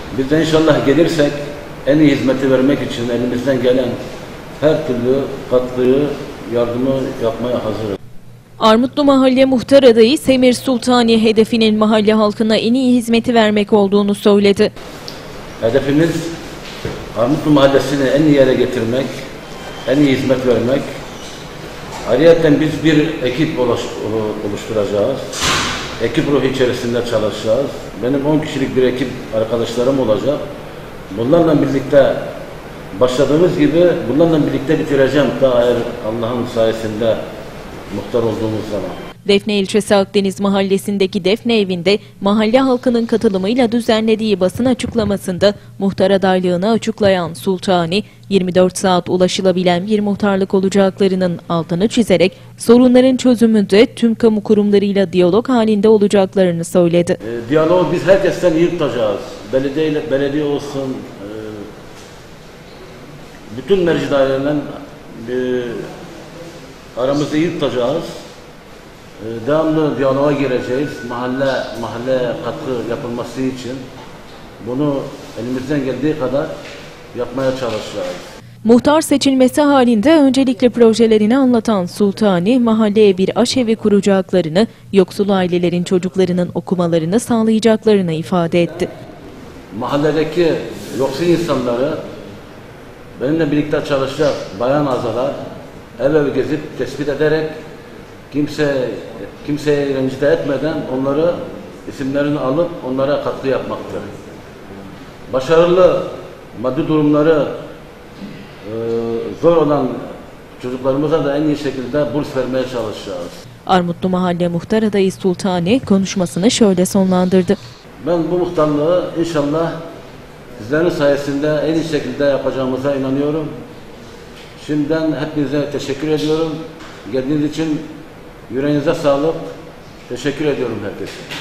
Biz de inşallah gelirsek en iyi hizmeti vermek için elimizden gelen her türlü katkıyı, yardımı yapmaya hazırız. Armutlu Mahalle Muhtar Adayı Semir Sultani hedefinin mahalle halkına en iyi hizmeti vermek olduğunu söyledi. Hedefimiz Armutlu Mahallesi'ni en iyi yere getirmek, en iyi hizmet vermek. Ayrıca biz bir ekip oluşturacağız. Ekip ruhu içerisinde çalışacağız. Benim 10 kişilik bir ekip arkadaşlarım olacak. Bunlarla birlikte başladığımız gibi bunlarla birlikte bitireceğim. Daha eğer Allah'ın sayesinde muhtar olduğumuz zaman. Defne ilçesi Akdeniz Mahallesi'ndeki Defne evinde mahalle halkının katılımıyla düzenlediği basın açıklamasında muhtar adaylığını açıklayan Sultani, 24 saat ulaşılabilen bir muhtarlık olacaklarının altını çizerek sorunların çözümünde tüm kamu kurumlarıyla diyalog halinde olacaklarını söyledi. Diyaloğu biz herkesten iyi tutacağız. Belediye olsun, bütün merci dairelerinden aramızda iyi tutacağız. Devamlı diyaloğa gireceğiz. Mahalle katkı yapılması için bunu elimizden geldiği kadar yapmaya çalışacağız. Muhtar seçilmesi halinde öncelikle projelerini anlatan Sultani, mahalleye bir aşevi kuracaklarını, yoksul ailelerin çocuklarının okumalarını sağlayacaklarını ifade etti. Mahalledeki yoksul insanları benimle birlikte çalışacak bayan azalar ev ev gezip tespit ederek kimseye rencide etmeden onları isimlerini alıp onlara katkı yapmaktır. Başarılı maddi durumları zor olan çocuklarımıza da en iyi şekilde burs vermeye çalışacağız. Armutlu Mahalle Muhtar Adayı Sultani konuşmasını şöyle sonlandırdı. Ben bu muhtarlığı inşallah sizlerin sayesinde en iyi şekilde yapacağımıza inanıyorum. Şimdiden hepinize teşekkür ediyorum. Geldiğiniz için yüreğinize sağlık. Teşekkür ediyorum herkese.